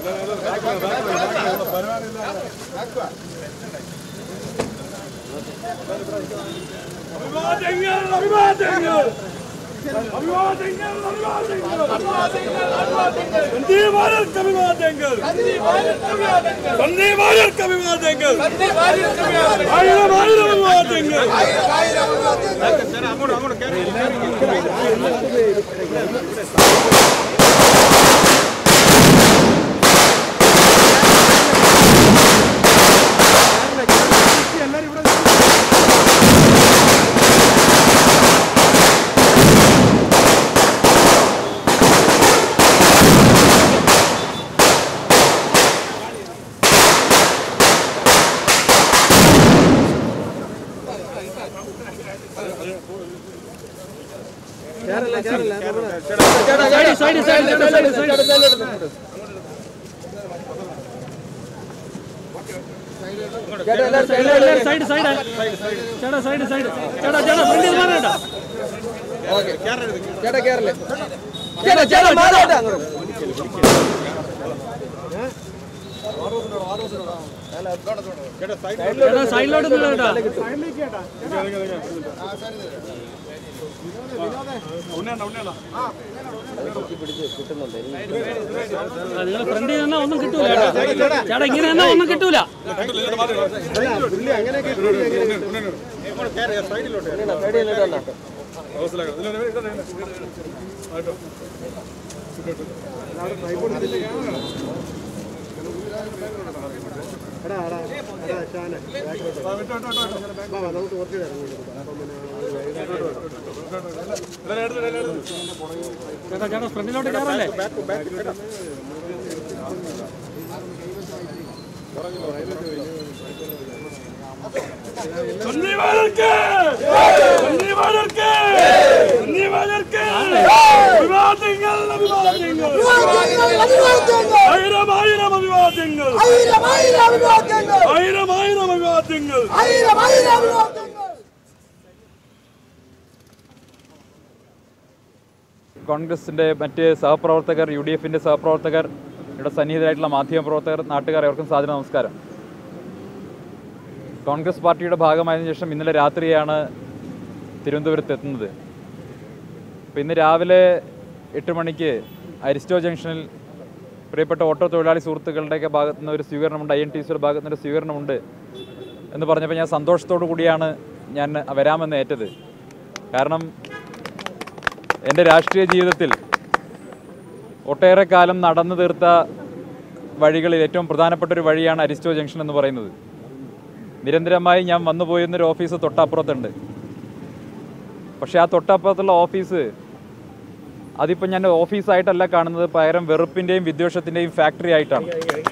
ഒന്നും കിട്ടൂല ചേട്ടാ, ഇങ്ങനെ ഒന്നും കിട്ടൂല. ചേട്ടാ ചേട്ടാ ഫ്രണ്ടിലോട്ട് കയറല്ലേ? കോൺഗ്രസിൻ്റെ മറ്റ് സഹപ്രവർത്തകർ, UDF-ൻ്റെ സഹപ്രവർത്തകർ, ഇവിടെ സന്നിഹിതരായിട്ടുള്ള മാധ്യമപ്രവർത്തകർ, നാട്ടുകാർ, അവർക്കും സാദര നമസ്കാരം. കോൺഗ്രസ് പാർട്ടിയുടെ ഭാഗമായതിനു ശേഷം ഇന്നലെ രാത്രിയാണ് തിരുവനന്തപുരത്ത് എത്തുന്നത്. അപ്പോൾ ഇന്ന് രാവിലെ 8 മണിക്ക് അരിസ്റ്റോ ജംഗ്ഷനിൽ പ്രിയപ്പെട്ട ഓട്ടോ തൊഴിലാളി സുഹൃത്തുക്കളുടെയൊക്കെ ഭാഗത്തു നിന്ന് ഒരു സ്വീകരണമുണ്ട്, INTUCയുടെ ഭാഗത്തു നിന്നൊരു സ്വീകരണമുണ്ട് എന്ന് പറഞ്ഞപ്പോൾ ഞാൻ സന്തോഷത്തോടു കൂടിയാണ് ഞാൻ വരാമെന്ന് ഏറ്റത്. കാരണം എൻ്റെ രാഷ്ട്രീയ ജീവിതത്തിൽ ഒട്ടേറെ കാലം നടന്നു തീർത്ത വഴികളിൽ ഏറ്റവും പ്രധാനപ്പെട്ടൊരു വഴിയാണ് അരിസ്റ്റോ ജംഗ്ഷൻ എന്ന് പറയുന്നത്. നിരന്തരമായി ഞാൻ വന്നുപോയിരുന്നൊരു ഓഫീസ് തൊട്ടപ്പുറത്തുണ്ട്. പക്ഷേ ആ തൊട്ടപ്പുറത്തുള്ള ഓഫീസ് അതിപ്പോൾ ഞാൻ ഓഫീസായിട്ടല്ല കാണുന്നത്, പകരം വെറുപ്പിൻ്റെയും വിദ്വേഷത്തിൻ്റെയും ഫാക്ടറി ആയിട്ടാണ്.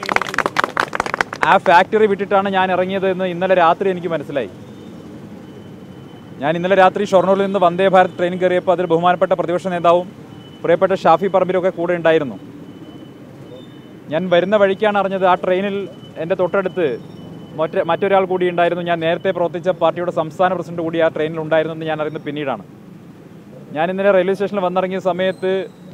ആ ഫാക്ടറി വിട്ടിട്ടാണ് ഞാൻ ഇറങ്ങിയത് എന്ന് ഇന്നലെ രാത്രി എനിക്ക് മനസ്സിലായി. ഞാൻ ഇന്നലെ രാത്രി ഷൊർണൂരിൽ നിന്ന് വന്ദേ ഭാരത് ട്രെയിൻ കയറിയപ്പോൾ അതിൽ ബഹുമാനപ്പെട്ട പ്രതിപക്ഷ നേതാവും പ്രിയപ്പെട്ട ഷാഫി പറമ്പിലൊക്കെ കൂടെ ഉണ്ടായിരുന്നു. ഞാൻ വരുന്ന വഴിക്കാണ് അറിഞ്ഞത് ആ ട്രെയിനിൽ എൻ്റെ തൊട്ടടുത്ത് മറ്റൊരാൾ കൂടി ഉണ്ടായിരുന്നു. ഞാൻ നേരത്തെ പ്രവർത്തിച്ച പാർട്ടിയുടെ സംസ്ഥാന പ്രസിഡന്റ് കൂടി ആ ട്രെയിനിൽ ഉണ്ടായിരുന്നെന്ന് ഞാൻ അറിയുന്നത് പിന്നീടാണ്. ഞാൻ ഇന്നലെ റെയിൽവേ സ്റ്റേഷനിൽ വന്നിറങ്ങിയ സമയത്ത്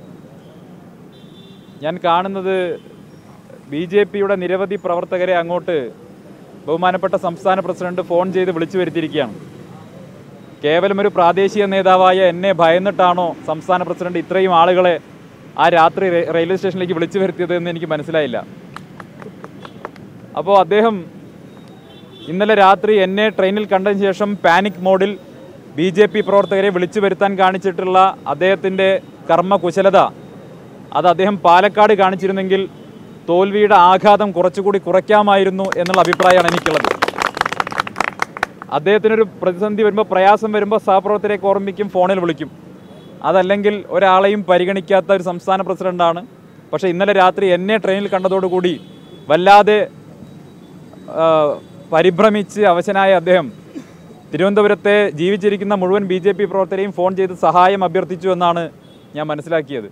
ഞാൻ കാണുന്നത് BJPയുടെ നിരവധി പ്രവർത്തകരെ അങ്ങോട്ട് ബഹുമാനപ്പെട്ട സംസ്ഥാന പ്രസിഡന്റ് ഫോൺ ചെയ്ത് വിളിച്ചു വരുത്തിയിരിക്കുകയാണ്. കേവലം ഒരു പ്രാദേശിക നേതാവായ എന്നെ ഭയന്നിട്ടാണോ സംസ്ഥാന പ്രസിഡന്റ് ഇത്രയും ആളുകളെ ആ രാത്രി റെയിൽവേ സ്റ്റേഷനിലേക്ക് വിളിച്ചു വരുത്തിയത് എന്ന് എനിക്ക് മനസ്സിലായില്ല. അപ്പോൾ അദ്ദേഹം ഇന്നലെ രാത്രി എന്നെ ട്രെയിനിൽ കണ്ടതിന് ശേഷം പാനിക് മോഡിൽ BJP പ്രവർത്തകരെ വിളിച്ചു വരുത്താൻ കാണിച്ചിട്ടുള്ള അദ്ദേഹത്തിൻ്റെ കർമ്മകുശലത അത് അദ്ദേഹം പാലക്കാട് കാണിച്ചിരുന്നെങ്കിൽ തോൽവിയുടെ ആഘാതം കുറച്ചുകൂടി കുറയ്ക്കാമായിരുന്നു എന്നുള്ള അഭിപ്രായമാണ് എനിക്കുള്ളത്. അദ്ദേഹത്തിനൊരു പ്രതിസന്ധി വരുമ്പോൾ, പ്രയാസം വരുമ്പോൾ സഹപ്രവർത്തകരെ ഓർമ്മിക്കും, ഫോണിൽ വിളിക്കും. അതല്ലെങ്കിൽ ഒരാളെയും പരിഗണിക്കാത്ത ഒരു സംസ്ഥാന പ്രസിഡന്റാണ്. പക്ഷേ ഇന്നലെ രാത്രി എന്നെ ട്രെയിനിൽ കണ്ടതോടുകൂടി വല്ലാതെ പരിഭ്രമിച്ച് അവശനായ അദ്ദേഹം തിരുവനന്തപുരത്തെ ജീവിച്ചിരിക്കുന്ന മുഴുവൻ BJP പ്രവർത്തകരെയും ഫോൺ ചെയ്ത് സഹായം അഭ്യർത്ഥിച്ചു എന്നാണ് ഞാൻ മനസ്സിലാക്കിയത്.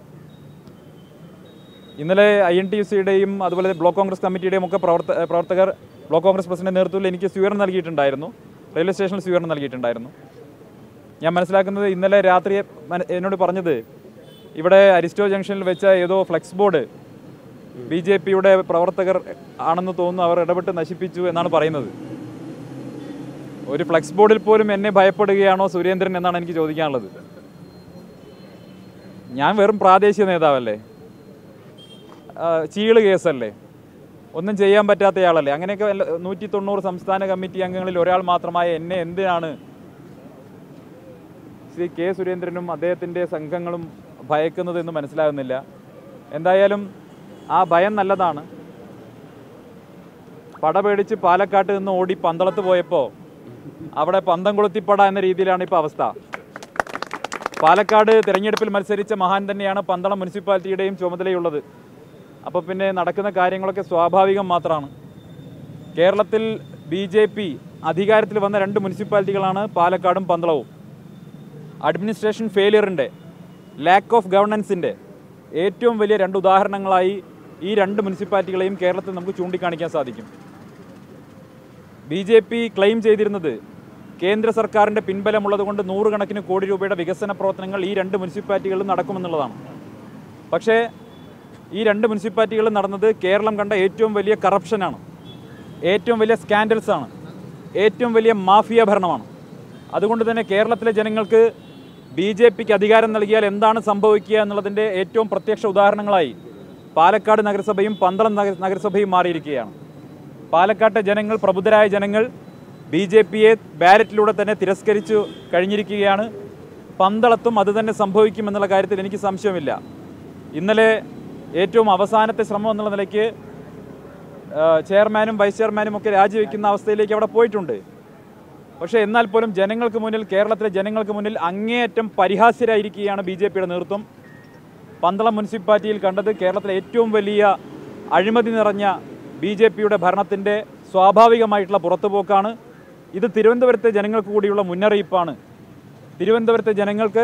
ഇന്നലെ INTUCയുടെയും അതുപോലെ ബ്ലോക്ക് കോൺഗ്രസ് കമ്മിറ്റിയുടെയും ഒക്കെ പ്രവർത്തകർ ബ്ലോക്ക് കോൺഗ്രസ് പ്രസിഡന്റ് നേതൃത്വത്തിൽ എനിക്ക് സ്വീകരണം നൽകിയിട്ടുണ്ടായിരുന്നു, റെയിൽവേ സ്റ്റേഷനിൽ സ്വീകരണം നൽകിയിട്ടുണ്ടായിരുന്നു. ഞാൻ മനസ്സിലാക്കുന്നത് ഇന്നലെ രാത്രി എന്നോട് പറഞ്ഞത് ഇവിടെ അരിസ്റ്റോ ജംഗ്ഷനിൽ വെച്ച ഏതോ ഫ്ലെക്സ് ബോർഡ് BJPയുടെ പ്രവർത്തകർ ആണെന്ന് തോന്നുന്നു, അവർ ഇടപെട്ട് നശിപ്പിച്ചു എന്നാണ് പറയുന്നത്. ഒരു ഫ്ലെക്സ് ബോർഡിൽ പോലും എന്നെ ഭയപ്പെടുകയാണോ സുരേന്ദ്രൻ എന്നാണ് എനിക്ക് ചോദിക്കാനുള്ളത്. ഞാൻ വെറും പ്രാദേശിക നേതാവല്ലേ, ചീള് കേസല്ലേ, ഒന്നും ചെയ്യാൻ പറ്റാത്തയാളല്ലേ? അങ്ങനെയൊക്കെ 190 സംസ്ഥാന കമ്മിറ്റി അംഗങ്ങളിൽ ഒരാൾ മാത്രമായ എന്നെ എന്തിനാണ് ശ്രീ കെ സുരേന്ദ്രനും അദ്ദേഹത്തിൻ്റെ സംഘങ്ങളും ഭയക്കുന്നതെന്ന് മനസ്സിലാകുന്നില്ല. എന്തായാലും ആ ഭയം നല്ലതാണ്. പട പേടിച്ച് പാലക്കാട്ട് നിന്ന് ഓടി പന്തളത്ത് പോയപ്പോൾ അവിടെ പന്തം കൊളുത്തിപ്പട എന്ന രീതിയിലാണ് ഇപ്പോൾ അവസ്ഥ. പാലക്കാട് തിരഞ്ഞെടുപ്പിൽ മത്സരിച്ച മഹാൻ തന്നെയാണ് പന്തളം മുനിസിപ്പാലിറ്റിയുടെയും ചുമതലയുള്ളത്. അപ്പോൾ പിന്നെ നടക്കുന്ന കാര്യങ്ങളൊക്കെ സ്വാഭാവികം മാത്രമാണ്. കേരളത്തിൽ BJP അധികാരത്തിൽ വന്ന 2 മുനിസിപ്പാലിറ്റികളാണ് പാലക്കാടും പന്തളവും. അഡ്മിനിസ്ട്രേഷൻ ഫെയിലിയറിൻ്റെ, ലാക്ക് ഓഫ് ഗവർണൻസിൻ്റെ ഏറ്റവും വലിയ 2 ഉദാഹരണങ്ങളായി ഈ 2 മുനിസിപ്പാലിറ്റികളെയും കേരളത്തിൽ നമുക്ക് ചൂണ്ടിക്കാണിക്കാൻ സാധിക്കും. BJP ക്ലെയിം ചെയ്തിരുന്നത് കേന്ദ്ര സർക്കാരിൻ്റെ പിൻബലമുള്ളത് കൊണ്ട് 100 കണക്കിന് കോടി രൂപയുടെ വികസന പ്രവർത്തനങ്ങൾ ഈ 2 മുനിസിപ്പാലിറ്റികളിലും നടക്കുമെന്നുള്ളതാണ്. പക്ഷേ ഈ 2 മുനിസിപ്പാലിറ്റികളിൽ നടന്നത് കേരളം കണ്ട ഏറ്റവും വലിയ കറപ്ഷനാണ്, ഏറ്റവും വലിയ സ്കാൻഡൽസാണ്, ഏറ്റവും വലിയ മാഫിയ ഭരണമാണ്. അതുകൊണ്ട് തന്നെ കേരളത്തിലെ ജനങ്ങൾക്ക് BJPക്ക് അധികാരം നൽകിയാൽ എന്താണ് സംഭവിക്കുക എന്നുള്ളതിൻ്റെ ഏറ്റവും പ്രത്യക്ഷ ഉദാഹരണങ്ങളായി പാലക്കാട് നഗരസഭയും പന്തളം നഗരസഭയും മാറിയിരിക്കുകയാണ്. പാലക്കാട്ടെ ജനങ്ങൾ, പ്രബുദ്ധരായ ജനങ്ങൾ BJPയെ ബാലറ്റിലൂടെ തന്നെ തിരസ്കരിച്ചു കഴിഞ്ഞിരിക്കുകയാണ്. പന്തളത്തും അത് തന്നെ സംഭവിക്കുമെന്നുള്ള കാര്യത്തിൽ എനിക്ക് സംശയമില്ല. ഇന്നലെ ഏറ്റവും അവസാനത്തെ ശ്രമം എന്നുള്ള നിലയ്ക്ക് ചെയർമാനും വൈസ് ചെയർമാനും ഒക്കെ രാജിവെക്കുന്ന അവസ്ഥയിലേക്ക് അവിടെ പോയിട്ടുണ്ട്. പക്ഷേ എന്നാൽ പോലും ജനങ്ങൾക്ക് മുന്നിൽ, കേരളത്തിലെ ജനങ്ങൾക്ക് മുന്നിൽ അങ്ങേയറ്റം പരിഹാസ്യരായിരിക്കുകയാണ് BJPയുടെ നേതൃത്വം. പന്തളം മുനിസിപ്പാലിറ്റിയിൽ കണ്ടത് കേരളത്തിലെ ഏറ്റവും വലിയ അഴിമതി നിറഞ്ഞ BJPയുടെ ഭരണത്തിൻ്റെ സ്വാഭാവികമായിട്ടുള്ള പുറത്തുപോക്കാണ്. ഇത് തിരുവനന്തപുരത്തെ ജനങ്ങൾക്ക് കൂടിയുള്ള മുന്നറിയിപ്പാണ്. തിരുവനന്തപുരത്തെ ജനങ്ങൾക്ക്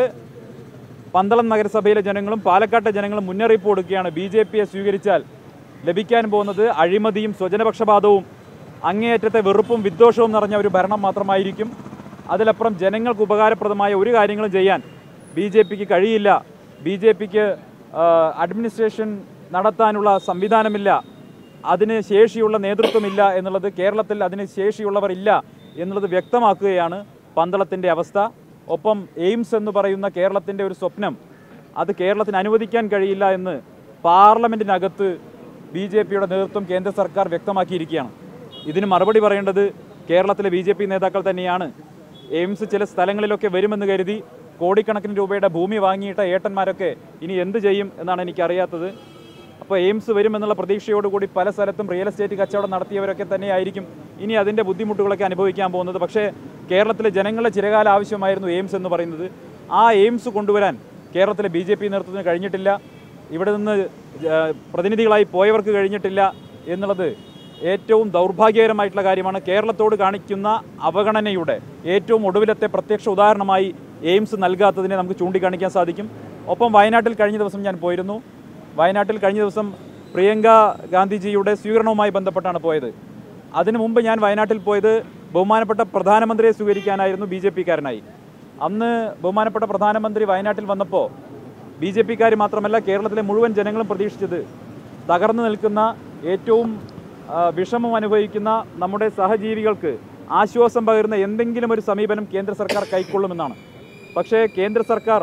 പന്തളം നഗരസഭയിലെ ജനങ്ങളും പാലക്കാട്ടെ ജനങ്ങളും മുന്നറിയിപ്പ് കൊടുക്കുകയാണ്. BJPയെ സ്വീകരിച്ചാൽ ലഭിക്കാൻ പോകുന്നത് അഴിമതിയും സ്വജനപക്ഷപാതവും അങ്ങേയറ്റത്തെ വെറുപ്പും വിദ്വേഷവും നിറഞ്ഞ ഒരു ഭരണം മാത്രമായിരിക്കും. അതിലപ്പുറം ജനങ്ങൾക്ക് ഉപകാരപ്രദമായ ഒരു കാര്യങ്ങളും ചെയ്യാൻ BJPക്ക് കഴിയില്ല. BJPക്ക് അഡ്മിനിസ്ട്രേഷൻ നടത്താനുള്ള സംവിധാനമില്ല, അതിന് ശേഷിയുള്ള നേതൃത്വമില്ല എന്നുള്ളത്, കേരളത്തിൽ അതിന് ശേഷിയുള്ളവർ ഇല്ല എന്നുള്ളത് വ്യക്തമാക്കുകയാണ് പന്തളത്തിൻ്റെ അവസ്ഥ. ഒപ്പം എയിംസ് എന്ന് പറയുന്ന കേരളത്തിൻ്റെ ഒരു സ്വപ്നം, അത് കേരളത്തിന് അനുവദിക്കാൻ കഴിയില്ല എന്ന് പാർലമെൻറ്റിനകത്ത് BJPയുടെ നേതൃത്വം, കേന്ദ്ര സർക്കാർ വ്യക്തമാക്കിയിരിക്കുകയാണ്. ഇതിന് മറുപടി പറയേണ്ടത് കേരളത്തിലെ BJP നേതാക്കൾ തന്നെയാണ്. എയിംസ് ചില സ്ഥലങ്ങളിലൊക്കെ വരുമെന്ന് കരുതി കോടിക്കണക്കിന് രൂപയുടെ ഭൂമി വാങ്ങിയിട്ട ഏട്ടന്മാരൊക്കെ ഇനി എന്ത് ചെയ്യും എന്നാണ് എനിക്കറിയാത്തത്. അപ്പോൾ എയിംസ് വരുമെന്നുള്ള പ്രതീക്ഷയോടുകൂടി പല സ്ഥലത്തും റിയൽ എസ്റ്റേറ്റ് കച്ചവടം നടത്തിയവരൊക്കെ തന്നെയായിരിക്കും ഇനി അതിൻ്റെ ബുദ്ധിമുട്ടുകളൊക്കെ അനുഭവിക്കാൻ പോകുന്നത്. പക്ഷേ കേരളത്തിലെ ജനങ്ങളുടെ ചിരകാല ആവശ്യമായിരുന്നു എയിംസ് എന്ന് പറയുന്നത്. ആ എയിംസ് കൊണ്ടുവരാൻ കേരളത്തിലെ BJP നേതൃത്വത്തിന് കഴിഞ്ഞിട്ടില്ല. ഇവിടെ നിന്ന് പ്രതിനിധികളായി പോയവർക്ക് കഴിഞ്ഞിട്ടില്ല എന്നുള്ളത് ഏറ്റവും ദൗർഭാഗ്യകരമായിട്ടുള്ള കാര്യമാണ്. കേരളത്തോട് കാണിക്കുന്ന അവഗണനയുടെ ഏറ്റവും ഒടുവിലത്തെ പ്രത്യക്ഷ ഉദാഹരണമായി എയിംസ് നൽകാത്തതിനെ നമുക്ക് ചൂണ്ടിക്കാണിക്കാൻ സാധിക്കും. ഒപ്പം വയനാട്ടിൽ കഴിഞ്ഞ ദിവസം ഞാൻ പോയിരുന്നു. വയനാട്ടിൽ കഴിഞ്ഞ ദിവസം പ്രിയങ്ക ഗാന്ധിജിയുടെ സ്വീകരണവുമായി ബന്ധപ്പെട്ടാണ് പോയത്. അതിനു മുമ്പ് ഞാൻ വയനാട്ടിൽ പോയത് ബഹുമാനപ്പെട്ട പ്രധാനമന്ത്രിയെ സ്വീകരിക്കാനായിരുന്നു, BJPക്കാരനായി. അന്ന് ബഹുമാനപ്പെട്ട പ്രധാനമന്ത്രി വയനാട്ടിൽ വന്നപ്പോൾ BJPക്കാർ മാത്രമല്ല കേരളത്തിലെ മുഴുവൻ ജനങ്ങളും പ്രതീക്ഷിച്ചത് തകർന്നു നിൽക്കുന്ന, ഏറ്റവും വിഷമം അനുഭവിക്കുന്ന നമ്മുടെ സഹജീവികൾക്ക് ആശ്വാസം പകരുന്ന എന്തെങ്കിലും ഒരു സമീപനം കേന്ദ്ര സർക്കാർ കൈക്കൊള്ളുമെന്നാണ്. പക്ഷേ കേന്ദ്ര സർക്കാർ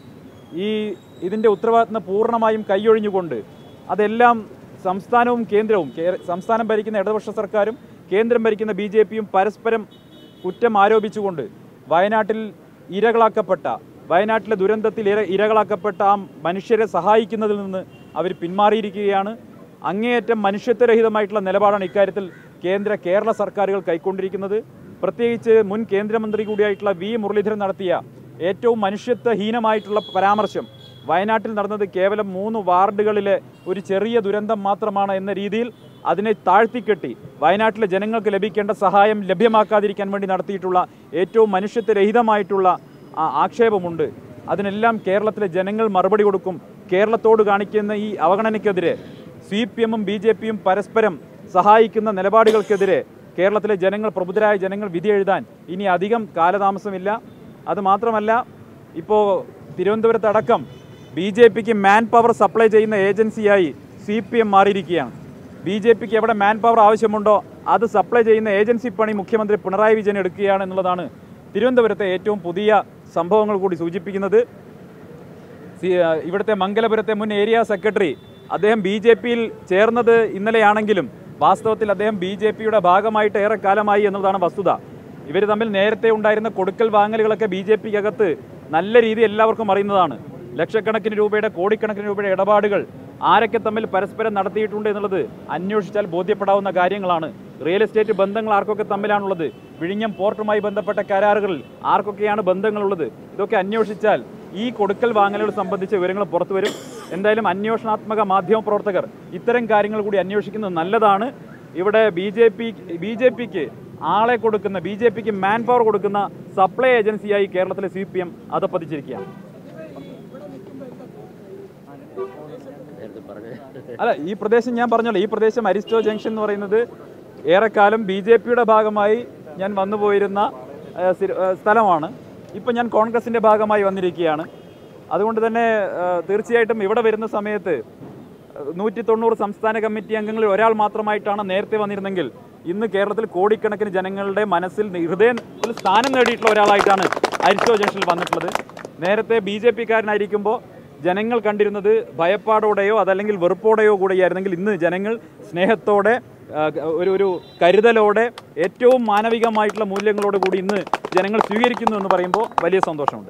ഇതിൻ്റെ ഉത്തരവാദിത്തം പൂർണ്ണമായും കൈയൊഴിഞ്ഞുകൊണ്ട് അതെല്ലാം സംസ്ഥാനവും കേന്ദ്രവും, സംസ്ഥാനം ഭരിക്കുന്ന ഇടതുപക്ഷ സർക്കാരും കേന്ദ്രം ഭരിക്കുന്ന BJPയും പരസ്പരം കുറ്റം ആരോപിച്ചുകൊണ്ട് വയനാട്ടിൽ വയനാട്ടിലെ ദുരന്തത്തിൽ ഇരകളാക്കപ്പെട്ട ആ മനുഷ്യരെ സഹായിക്കുന്നതിൽ നിന്ന് അവർ പിന്മാറിയിരിക്കുകയാണ്. അങ്ങേയറ്റം മനുഷ്യത്വരഹിതമായിട്ടുള്ള നിലപാടാണ് ഇക്കാര്യത്തിൽ കേരള സർക്കാരുകൾ കൈക്കൊണ്ടിരിക്കുന്നത്. പ്രത്യേകിച്ച് മുൻ കേന്ദ്രമന്ത്രി കൂടിയായിട്ടുള്ള V മുരളീധരൻ നടത്തിയ ഏറ്റവും മനുഷ്യത്വഹീനമായിട്ടുള്ള പരാമർശം, വയനാട്ടിൽ നടന്നത് കേവലം 3 വാർഡുകളിലെ ഒരു ചെറിയ ദുരന്തം മാത്രമാണ് എന്ന രീതിയിൽ അതിനെ താഴ്ത്തിക്കെട്ടി വയനാട്ടിലെ ജനങ്ങൾക്ക് ലഭിക്കേണ്ട സഹായം ലഭ്യമാക്കാതിരിക്കാൻ വേണ്ടി നടത്തിയിട്ടുള്ള ഏറ്റവും മനുഷ്യത്വരഹിതമായിട്ടുള്ള ആക്ഷേപമുണ്ട്. അതിനെല്ലാം കേരളത്തിലെ ജനങ്ങൾ മറുപടി കൊടുക്കും. കേരളത്തോട് കാണിക്കുന്ന ഈ അവഗണനയ്ക്കെതിരെ CPMഉം BJPയും പരസ്പരം സഹായിക്കുന്ന നിലപാടുകൾക്കെതിരെ കേരളത്തിലെ ജനങ്ങൾ, പ്രബുദ്ധരായ ജനങ്ങൾ വിധി എഴുതാൻ ഇനി അധികം കാലതാമസമില്ല. അതുമാത്രമല്ല, ഇപ്പോൾ തിരുവനന്തപുരത്തടക്കം BJPക്ക് മാൻ പവർ സപ്ലൈ ചെയ്യുന്ന ഏജൻസിയായി CPM മാറിയിരിക്കുകയാണ്. BJPക്ക് എവിടെ മാൻ പവർ ആവശ്യമുണ്ടോ അത് സപ്ലൈ ചെയ്യുന്ന ഏജൻസി പണി മുഖ്യമന്ത്രി പിണറായി വിജയൻ എടുക്കുകയാണ് എന്നുള്ളതാണ് തിരുവനന്തപുരത്തെ ഏറ്റവും പുതിയ സംഭവങ്ങൾ കൂടി സൂചിപ്പിക്കുന്നത്. ഇവിടുത്തെ മംഗലപുരത്തെ മുൻ ഏരിയ സെക്രട്ടറി അദ്ദേഹം BJPയിൽ ചേർന്നത് ഇന്നലെയാണെങ്കിലും വാസ്തവത്തിൽ അദ്ദേഹം BJPയുടെ ഭാഗമായിട്ട് ഏറെ കാലമായി എന്നതാണ് വസ്തുത. ഇവർ തമ്മിൽ നേരത്തെ ഉണ്ടായിരുന്ന കൊടുക്കൽ വാങ്ങലുകളൊക്കെ BJPക്കകത്ത് നല്ല രീതി എല്ലാവർക്കും അറിയുന്നതാണ്. ലക്ഷക്കണക്കിന് രൂപയുടെ കോടിക്കണക്കിന് രൂപയുടെ ഇടപാടുകൾ ആരൊക്കെ തമ്മിൽ പരസ്പരം നടത്തിയിട്ടുണ്ട് എന്നുള്ളത് അന്വേഷിച്ചാൽ ബോധ്യപ്പെടാവുന്ന കാര്യങ്ങളാണ്. റിയൽ എസ്റ്റേറ്റ് ബന്ധങ്ങൾ ആർക്കൊക്കെ തമ്മിലാണുള്ളത്, വിഴിഞ്ഞം പോർട്ടുമായി ബന്ധപ്പെട്ട കരാറുകളിൽ ആർക്കൊക്കെയാണ് ബന്ധങ്ങളുള്ളത്, ഇതൊക്കെ അന്വേഷിച്ചാൽ ഈ കൊടുക്കൽ വാങ്ങലുകൾ സംബന്ധിച്ച വിവരങ്ങൾ പുറത്തു വരും. എന്തായാലും അന്വേഷണാത്മക മാധ്യമ പ്രവർത്തകർ ഇത്തരം കാര്യങ്ങൾ കൂടി അന്വേഷിക്കുന്നത് നല്ലതാണ്. ഇവിടെ BJPക്ക് ആളെ കൊടുക്കുന്ന, BJPക്ക് മാൻ പവർ കൊടുക്കുന്ന സപ്ലൈ ഏജൻസിയായി കേരളത്തിലെ CPM അധപ്പതിച്ചിരിക്കുകയാണ്. അല്ല, ഈ പ്രദേശം ഞാൻ പറഞ്ഞല്ലോ, ഈ പ്രദേശം അരിസ്റ്റോ ജംഗ്ഷൻ എന്ന് പറയുന്നത് ഏറെക്കാലം BJPയുടെ ഭാഗമായി ഞാൻ വന്നുപോയിരുന്ന സ്ഥലമാണ്. ഇപ്പം ഞാൻ കോൺഗ്രസിൻ്റെ ഭാഗമായി വന്നിരിക്കുകയാണ്. അതുകൊണ്ട് തന്നെ തീർച്ചയായിട്ടും ഇവിടെ വരുന്ന സമയത്ത് 190 സംസ്ഥാന കമ്മിറ്റി അംഗങ്ങളിൽ ഒരാൾ മാത്രമായിട്ടാണ് നേരത്തെ വന്നിരുന്നെങ്കിൽ ഇന്ന് കേരളത്തിൽ കോടിക്കണക്കിന് ജനങ്ങളുടെ മനസ്സിൽ ഹൃദയത്തിൽ സ്ഥാനം നേടിയിട്ടുള്ള ഒരാളായിട്ടാണ് അരിസ്റ്റോ ജംഗ്ഷനിൽ വന്നിട്ടുള്ളത്. നേരത്തെ BJPക്കാരനായിരിക്കുമ്പോൾ ജനങ്ങൾ കണ്ടിരുന്നത് ഭയപ്പാടോടെയോ അതല്ലെങ്കിൽ വെറുപ്പോടെയോ കൂടെയായിരുന്നെങ്കിൽ ഇന്ന് ജനങ്ങൾ സ്നേഹത്തോടെ ഒരു കരുതലോടെ ഏറ്റവും മാനവികമായിട്ടുള്ള മൂല്യങ്ങളോട് കൂടി ഇന്ന് ജനങ്ങൾ സ്വീകരിക്കുന്നു എന്ന് പറയുമ്പോൾ വലിയ സന്തോഷമുണ്ട്.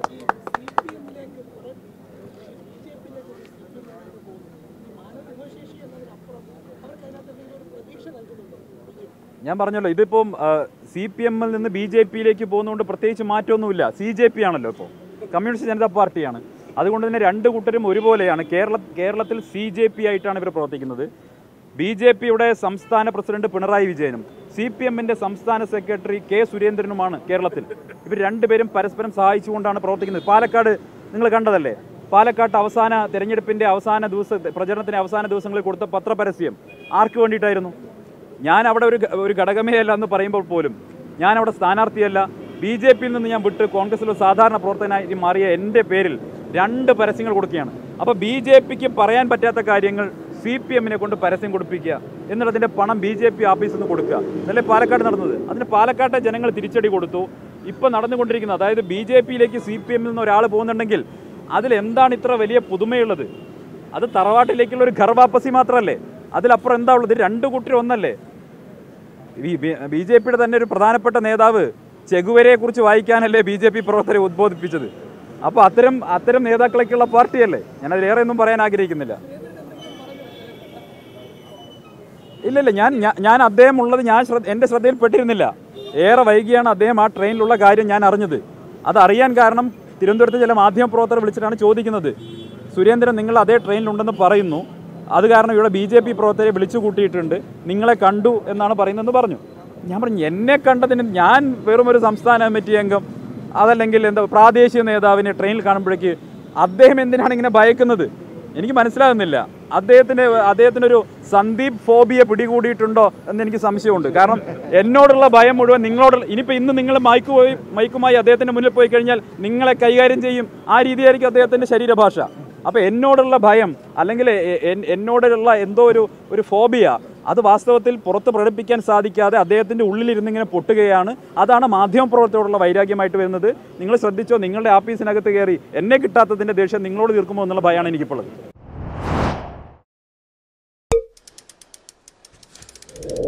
ഞാൻ പറഞ്ഞല്ലോ, ഇതിപ്പം CPMൽ നിന്ന് BJPയിലേക്ക് പോകുന്നതുകൊണ്ട് പ്രത്യേകിച്ച് മാറ്റമൊന്നുമില്ല. CJP ആണല്ലോ, ഇപ്പോൾ കമ്മ്യൂണിസ്റ്റ് ജനതാ പാർട്ടിയാണ്. അതുകൊണ്ട് തന്നെ രണ്ട് കൂട്ടരും ഒരുപോലെയാണ്. കേരളത്തിൽ CJP ആയിട്ടാണ് ഇവർ പ്രവർത്തിക്കുന്നത്. BJPയുടെ സംസ്ഥാന പ്രസിഡന്റ് പിണറായി വിജയനും CPMന്റെ സംസ്ഥാന സെക്രട്ടറി K സുരേന്ദ്രനുമാണ് കേരളത്തിൽ. ഇവർ രണ്ടുപേരും പരസ്പരം സഹായിച്ചുകൊണ്ടാണ് പ്രവർത്തിക്കുന്നത്. പാലക്കാട് നിങ്ങൾ കണ്ടതല്ലേ, പാലക്കാട്ട് അവസാന തെരഞ്ഞെടുപ്പിൻ്റെ പ്രചരണത്തിൻ്റെ അവസാന ദിവസങ്ങളിൽ കൊടുത്ത പത്രപരസ്യം ആർക്ക് വേണ്ടിയിട്ടായിരുന്നു? ഞാൻ അവിടെ ഒരു ഘടകമേ അല്ല എന്ന് പറയുമ്പോൾ പോലും ഞാനവിടെ സ്ഥാനാർത്ഥിയല്ല, BJPയിൽ നിന്ന് ഞാൻ വിട്ട് കോൺഗ്രസിൽ ഒരു സാധാരണ പ്രവർത്തകനായി മാറിയ എൻ്റെ പേരിൽ 2 പരസ്യങ്ങൾ കൊടുക്കുകയാണ്. അപ്പോൾ BJPക്ക് പറയാൻ പറ്റാത്ത കാര്യങ്ങൾ CPMനെ കൊണ്ട് പരസ്യം കൊടുപ്പിക്കുക, എന്നിട്ടതിൻ്റെ പണം BJP ഓഫീസിൽ നിന്ന് കൊടുക്കുക. എന്നല്ലേ പാലക്കാട് നടന്നത്? അതിന് പാലക്കാട്ടെ ജനങ്ങൾ തിരിച്ചടി കൊടുത്തു. ഇപ്പോൾ നടന്നുകൊണ്ടിരിക്കുന്നത്, അതായത് BJPയിലേക്ക് CPMൽ നിന്ന് ഒരാൾ പോകുന്നുണ്ടെങ്കിൽ അതിലെന്താണ് ഇത്ര വലിയ പുതുമയുള്ളത്? അത് തറവാട്ടിലേക്കുള്ള ഒരു ഘർവാപ്പസി മാത്രമല്ലേ, അതിലപ്പുറം എന്താ ഉള്ളത്? 2 കൂട്ടർ ഒന്നല്ലേ? BJPയുടെ തന്നെ ഒരു പ്രധാനപ്പെട്ട നേതാവ് ചെഗുവേരയെക്കുറിച്ച് വായിക്കാനല്ലേ BJP പ്രവർത്തകരെ ഉദ്ബോധിപ്പിച്ചത്. അപ്പോൾ അത്തരം നേതാക്കളൊക്കെയുള്ള പാർട്ടിയല്ലേ. ഞാനതിലേറെ ഒന്നും പറയാൻ ആഗ്രഹിക്കുന്നില്ല. ഇല്ലല്ല, ഞാൻ അദ്ദേഹം ഉള്ളത് എൻ്റെ ശ്രദ്ധയിൽപ്പെട്ടിരുന്നില്ല. ഏറെ വൈകിയാണ് അദ്ദേഹം ആ ട്രെയിനിലുള്ള കാര്യം ഞാൻ അറിഞ്ഞത്. അതറിയാൻ കാരണം തിരുവനന്തപുരത്ത് ചില മാധ്യമപ്രവർത്തകർ വിളിച്ചിട്ടാണ് ചോദിക്കുന്നത്, സുരേന്ദ്രൻ നിങ്ങൾ അതേ ട്രെയിനിലുണ്ടെന്ന് പറയുന്നു, അത് കാരണം ഇവിടെ BJP പ്രവർത്തകരെ വിളിച്ചു കൂട്ടിയിട്ടുണ്ട്, നിങ്ങളെ കണ്ടു എന്നാണ് പറയുന്നതെന്ന് പറഞ്ഞു. ഞാൻ പറഞ്ഞു, എന്നെ കണ്ടതിന് ഞാൻ വെറും ഒരു സംസ്ഥാന കമ്മിറ്റി അംഗം അതല്ലെങ്കിൽ പ്രാദേശിക നേതാവിനെ ട്രെയിനിൽ കാണുമ്പോഴേക്ക് അദ്ദേഹം എന്തിനാണ് ഇങ്ങനെ ഭയക്കുന്നത്? എനിക്ക് മനസ്സിലാകുന്നില്ല. അദ്ദേഹത്തിനൊരു സന്ദീപ് ഫോബിയ പിടികൂടിയിട്ടുണ്ടോ എന്ന് എനിക്ക് സംശയമുണ്ട്. കാരണം എന്നോടുള്ള ഭയം മുഴുവൻ നിങ്ങളോടുള്ള, ഇന്ന് നിങ്ങൾ മൈക്കുമായി അദ്ദേഹത്തിൻ്റെ മുന്നിൽ പോയി കഴിഞ്ഞാൽ നിങ്ങളെ കൈകാര്യം ചെയ്യും, ആ രീതിയായിരിക്കും അദ്ദേഹത്തിൻ്റെ ശരീരഭാഷ. അപ്പോൾ എന്നോടുള്ള ഭയം അല്ലെങ്കിൽ എന്നോടുള്ള എന്തോ ഒരു ഫോബിയ, അത് വാസ്തവത്തിൽ പുറത്ത് പ്രകടിപ്പിക്കാൻ സാധിക്കാതെ അദ്ദേഹത്തിൻ്റെ ഉള്ളിലിരുന്നിങ്ങനെ പൊട്ടുകയാണ്. അതാണ് മാധ്യമപ്രവർത്തകരോടുള്ള വൈരാഗ്യമായിട്ട് വരുന്നത്. നിങ്ങൾ ശ്രദ്ധിച്ചോ, നിങ്ങളുടെ ആഫീസിനകത്ത് കയറി എന്നെ കിട്ടാത്തതിൻ്റെ ദേഷ്യം നിങ്ങളോട് തീർക്കുമോ എന്നുള്ള ഭയമാണ് എനിക്കിപ്പോൾ ഉള്ളത്.